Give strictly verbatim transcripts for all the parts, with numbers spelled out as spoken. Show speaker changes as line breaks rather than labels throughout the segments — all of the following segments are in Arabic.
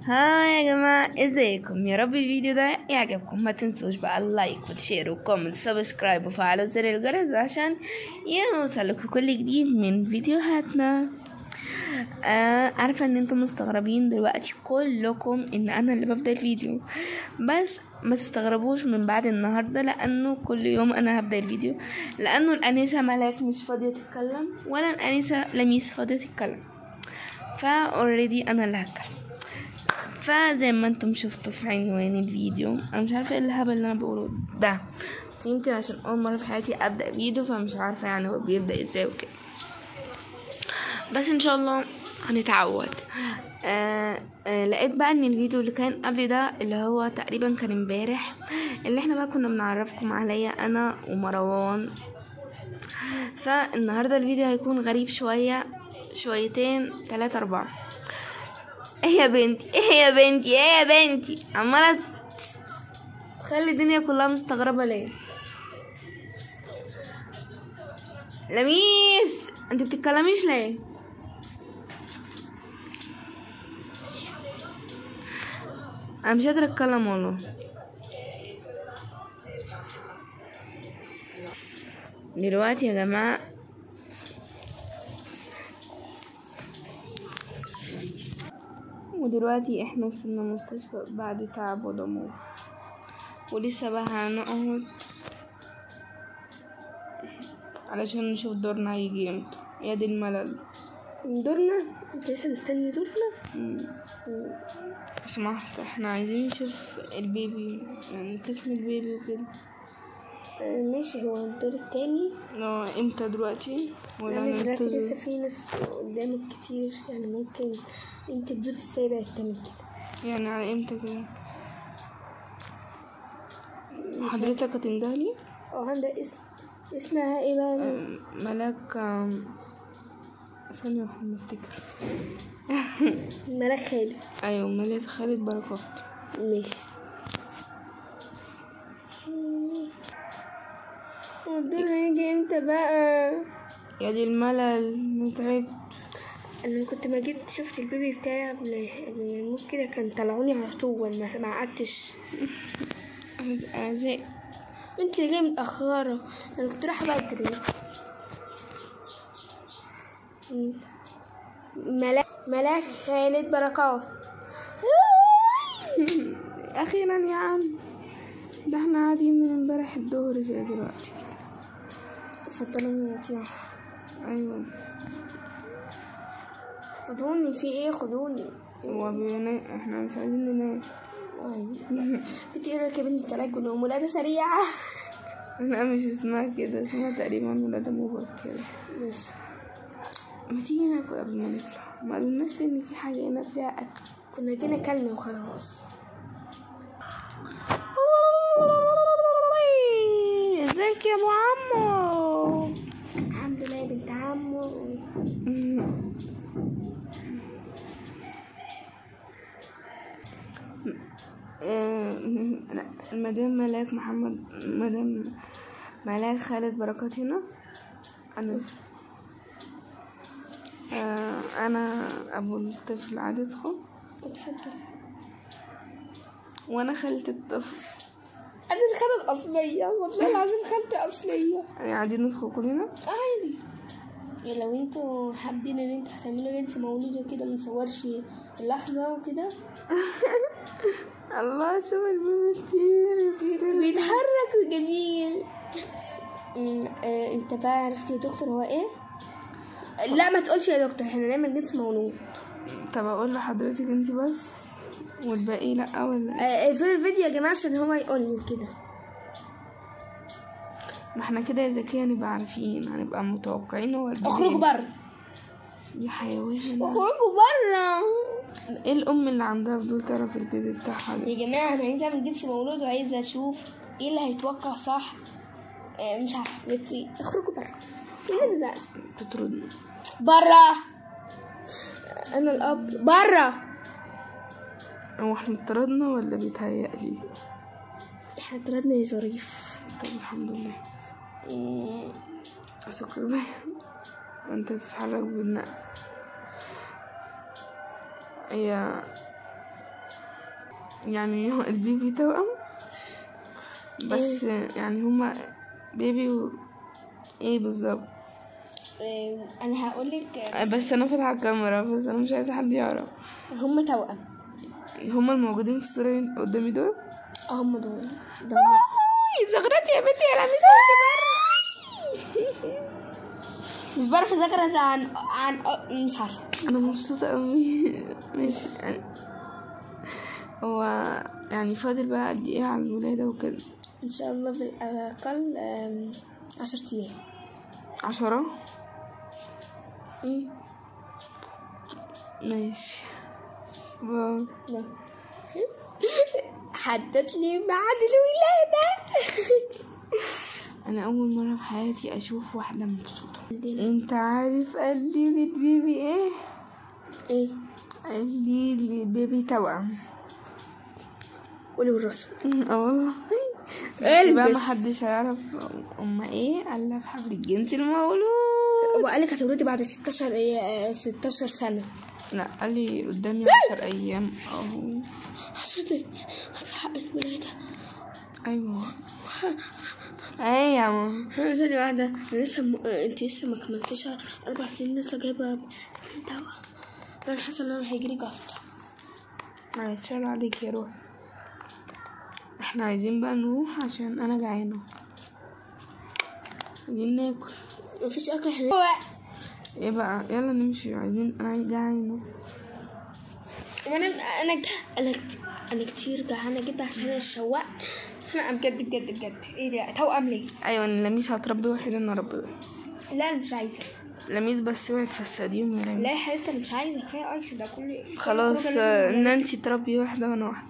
ها يا جماعة، ازيكم؟ يا رب الفيديو ده يعجبكم. ما تنسوش بقى اللايك وتشير وكومنت سبسكرايب وفعلوا زر الجرس عشان يوصلكوا كل جديد من فيديوهاتنا. آه عارفة ان انتم مستغربين دلوقتي كلكم ان انا اللي ببدأ الفيديو، بس ما تستغربوش من بعد النهاردة، لانه كل يوم انا هبدأ الفيديو، لانه الانسة ملاك مش فاضية تتكلم ولا الانسة لميس فاضية تتكلم، فا اوريدي انا اللي هتكلم. فزي ما انتم شفتوا في عنوان الفيديو، انا مش عارفه ايه الهبل اللي انا بقوله ده، بس يمكن عشان اول مره في حياتي ابدا فيديو فمش عارفه يعني هو بيبدا ازاي وكده، بس ان شاء الله هنتعود. آه آه لقيت بقى ان الفيديو اللي كان قبل ده اللي هو تقريبا كان امبارح، اللي احنا بقى كنا بنعرفكم عليا انا ومروان، فالنهارده الفيديو هيكون غريب شويه شويتين تلاتة اربعة. ايه يا بنتي ايه يا بنتي ايه يا بنتي عماله تخلي الدنيا كلها مستغربه ليه؟ لميس انت بتتكلميش ليه؟ انا مش قادره اتكلم والله. دلوقتي يا جماعه ودلوقتي احنا وصلنا مستشفى بعد تعب ودموع، ولسه بقى هنقعد علشان نشوف دورنا هيجي امتى. يا دي الملل.
دورنا؟ انت لسه مستني دورنا؟
سمحت، احنا عايزين نشوف البيبي، يعني قسم البيبي وكده.
آه ماشي. هو الدور التاني
اه امتى دلوقتي؟
ولا
انا
دلوقتي لسه في ناس قدامك كتير، يعني ممكن انت الدور السابع التامن كده.
يعني على امتى كده؟ حضرتك هتندهلي؟
اه عندها اسم. اسمها ايه بقى؟
آه ملاك. آه ثانية واحدة نفتكر.
ملاك خالد.
ايوه ملاك خالد بركات.
ماشي. والدور هيجي امتى بقى؟
يا دي الملل، متعب.
انا كنت ما جيت شفت البيبي بتاعي قبل قبل ما يموت كده، كان طلعوني على طول ما ما قعدتش.
زي
انت اللي جايه متاخره، انا كنت رايحه بدري. ملاك ملاك خالد بركات.
اخيرا يا عم، ده احنا قاعدين من امبارح الظهر زي دلوقتي كده.
اتفضلوا نطلع.
ايوه
خدوني. في ايه؟ خدوني.
هو بينام، احنا مش عايزين ننام.
بنتي ايه رايك يا بنتي؟ طلعت كلهم ولاده سريعه.
لا مش اسمها كده، اسمها تقريبا ولاده مبكره.
ماشي.
ما تيجي ناكل قبل ما نطلع؟ ما قلناش ان في حاجه هنا فيها اكل.
كنا جينا كلنا وخلاص.
ازيك يا ابو عمو؟
الحمد لله يا بنت عمو.
المدام ملاك محمد، مدام ملاك خالد بركات هنا. انا آه انا ابو الطفل، عادي ادخل.
اتفضل.
وانا خالة الطفل.
انا الخالة الاصلية، والله العظيم خالتي اصلية.
يعني عادي ندخل كلنا؟
عادي. لو انتوا حابين ان انتوا هتعملوا جنس مولود وكده منصورش اللحظة وكده.
الله، شوف البيبي كتير
بيتحرك وجميل. اه انت بقى عرفت يا دكتور هو ايه؟ لا ما تقولش يا دكتور، احنا نعمل جنس مولود.
طب اقول لحضرتك انت بس والباقي لا ولا
اه في الفيديو يا جماعة عشان هو يقول لي كده.
ما احنا كده يا زكية هنبقى عارفين، هنبقى متوقعين هو البيبي.
اخرجوا بره
يا حيوان،
اخرجوا بره.
ايه الام اللي عندها فضول تعرف البيبي بتاعها ده؟
يا جماعه انا عايزه اعمل جنس مولود وعايزه اشوف ايه اللي هيتوقع صح. اه مش عارفه، بس اخرجوا بره النبي بقى.
تطردنا
بره. انا الاب. بره.
هو احنا اتطردنا ولا بيتهيألي؟
احنا اتطردنا يا ظريف.
طب الحمد لله. سكر بيه وانت تتحرك بالنقل. هي يعني هو البيبي توأم بس يعني هما بيبي و... ايه بالظبط؟
إيه، انا هقولك
بس انا فاتحه الكاميرا بس انا مش عايزه حد يعرف.
هم توأم.
هما الموجودين في الصوره قدامي دول
هم دول ده
زغرتي يا بنتي يا لميس
مش بعرف اذاكر عن عن مش عارفه.
انا مبسوطه قوي. مش يعني هو يعني فاضل بقى قد ايه على الولاده وكده؟
ان شاء الله بالاقل عشرة ايام.
عشرة؟
امم
ماشي.
حدد لي ميعاد الولاده.
انا اول مره في حياتي اشوف واحده مبسوطه. انت عارف قال لي البيبي ايه؟
ايه؟
قال لي البيبي توأم.
قولي بالرسم.
اه والله.
البس
بقى محدش هيعرف اما ايه الا في حفل الجنس المولود.
وقال لك هتولدي بعد ستاشر ايه ستاشر سنه.
لا قال لي قدامي عشر ايام اهو.
عشرة هتحقق الولاده.
ايوه ايه يا ماما.
ثانية واحدة أنا لسه م... انت لسه ما كملتيش اربع سنين لسه جايبة اتنين توأم. انا حاسة ان انا هيجيلي جلطة.
هيتشال عليك يا روح. احنا عايزين بقى نروح عشان انا جعانة. عايزين ناكل.
مفيش اكل احنا
ايه بقى يلا نمشي عايزين انا جعانة.
وانا انا انا انا كتير جعانة جدا عشان الشواق. لا بجد بجد بجد ايه ده توأم ليه؟
ايوه لميس هتربي واحد انا اربي واحد.
لا انا مش عايزة
لميس بس اوعي تفسديهم يا لميس.
لا يا حبيبتي انا مش عايزة كفاية ايش ده كله.
خلاص نانسي تربي واحدة وانا واحدة.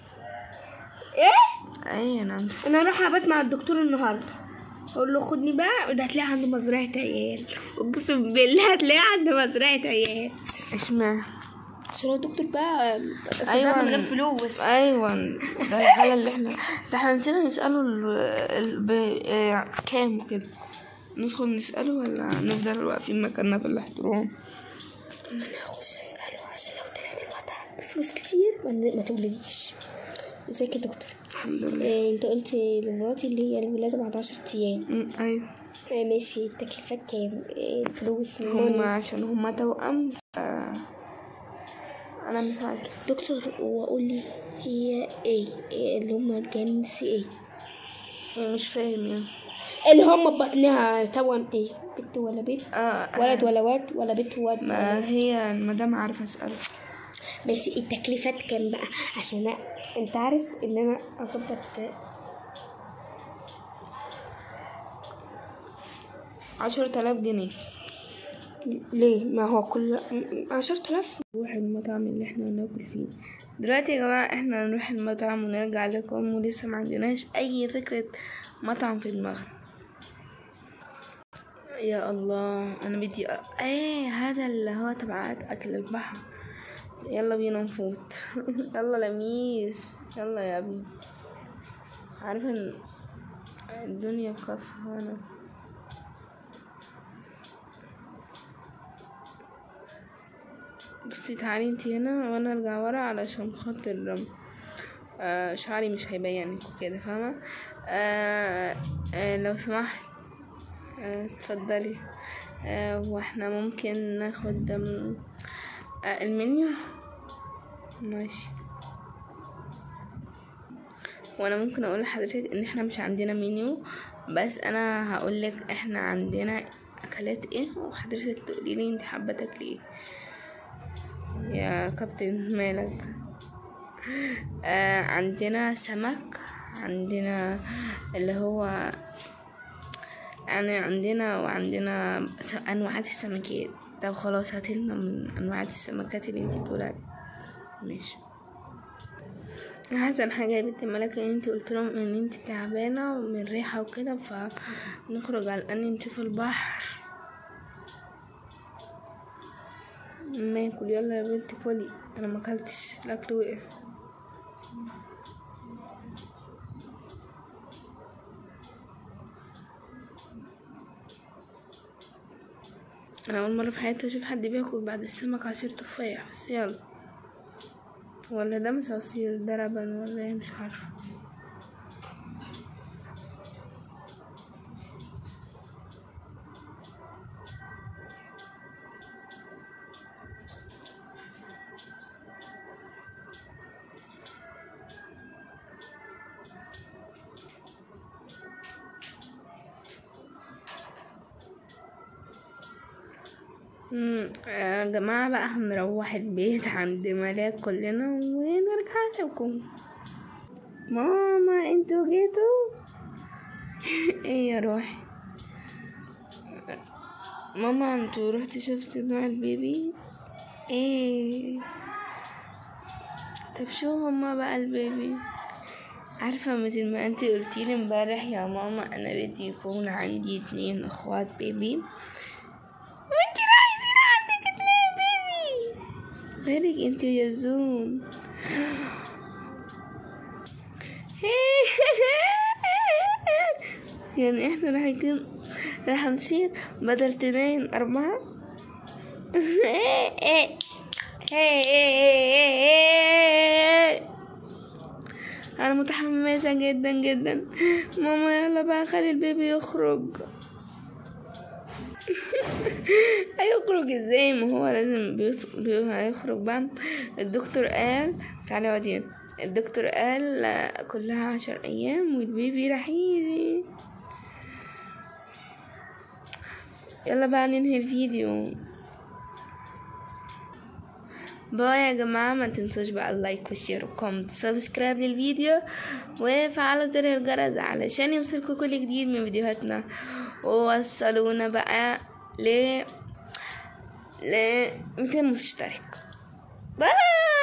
ايه؟
ايه يا نانسي؟
انا هروح ابات مع الدكتور النهارده اقول له خدني بقى وده هتلاقي عنده مزرعة عيال. اقسم بالله هتلاقي عنده مزرعة عيال.
اشمعنى؟
عشان هو دكتور بقى
ايوه
من غير فلوس.
ايوه ده الحاله اللي احنا ده احنا نسينا نساله ال... ال... ب... اه... كام كده. ندخل نساله ولا نفضل واقفين مكاننا في الاحترام؟
انا هخش اساله عشان لو طلعت الوضع بفلوس كتير ما, ما تولديش. ازيك يا دكتور؟
الحمد لله.
إيه انت قلت لمراتي اللي هي الولاده بعد عشرة ايام.
ايوه.
إيه ماشي التكلفات كام؟ إيه الفلوس؟
هما عشان هما توأم ف انا مش عارف.
دكتور واقول لي هي ايه, إيه اللي هما جنس ايه؟
مش فاهم يعني.
اللي هما بطنها توأم ايه؟ بنت ولا بنت؟
آه
ولد ولا واد ولا بنت واد؟
ما هي المدام عارفه اساله.
ماشي التكلفات كام بقى عشان انت عارف ان انا اظبط.
عشرة آلاف جنيه.
ليه؟ ما هو كل عشرة آلاف.
نروح المطعم اللي احنا ناكل فيه دلوقتي يا جماعة. احنا نروح المطعم ونرجع لكم ولسه ما عندناش اي فكرة مطعم في دماغنا. يا الله انا بدي أ... ايه هذا اللي هو تبع اكل البحر. يلا بينا نفوت. يلا لميس يلا يا ابني. عارفة ان الدنيا خفانة. بصي تعالي انتي هنا وانا ارجع ورا علشان خاطر آه شعري مش هيبينك وكده فاهمة. آه آه لو سمحت آه اتفضلي. آه واحنا ممكن ناخد آه المنيو. ماشي. وانا ممكن اقول لحضرتك ان احنا مش عندنا منيو بس انا هقولك احنا عندنا اكلات ايه وحضرتك تقولي لي انت حابه تاكلي ايه. يا كابتن مالك. آه عندنا سمك. عندنا اللي هو يعني عندنا وعندنا انواع السمكات. طب خلاص هاتلنا من انواع السمكات اللي انت بتقولي عليها. ماشي. احسن حاجه يا بنت ملك ان انت قلت لهم ان انت تعبانه من ريحه وكده فنخرج على ان نشوف البحر. ناكل يلا يا بنت كلي. انا ما اكلتش الاكل وقف. انا اول مره في حياتي اشوف حد بياكل بعد السمك عصير تفاح بس يلا. ولا ده مش عصير، ده لبن ولا ايه، مش عارفه. مم، يا جماعة بقى هنروح البيت عند ملاك كلنا ونرجع لكم. ماما انتوا جيتوا؟ ايه يا روحي ماما، انتوا رحتوا شفتوا نوع البيبي؟ ايه طب شو هما بقى البيبي؟ عارفة مثل ما انتي قلتيلي امبارح يا ماما، انا بدي يكون عندي اتنين اخوات بيبي، وانتي راح يصير عندك اتنين بيبي غيرك انتي ويا زون. يعني احنا راح يكون راح نصير بدل اتنين اربعة. انا متحمسة جدا جدا. ماما يلا بقى خلي البيبي يخرج. هيخرج ازاي؟ ما هو لازم بيخ- بي- هيخرج بقى. الدكتور قال تعالي اقعدي. الدكتور قال كلها عشر ايام والبيبي راح يجي. يلا بقى ننهي الفيديو. باي يا جماعة، ما تنسوش بقى اللايك والشير والكومنت سبسكرايب للفيديو وفعلوا زر الجرس علشان يوصلكوا كل جديد من فيديوهاتنا، ووصلونا بقى ل ل ميتين مشترك. باي.